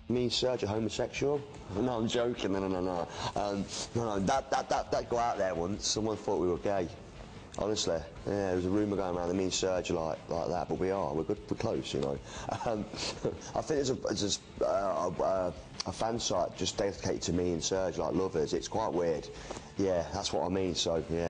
Me and Serge are homosexual? No, I'm joking. No. No. That go out there once. Someone thought we were gay. Honestly, yeah, there was a rumour going around that me and Serge are like that, but we are. We're good. We're close, you know. I think there's a fan site just dedicated to me and Serge, like lovers. It's quite weird. Yeah, that's what I mean. So yeah.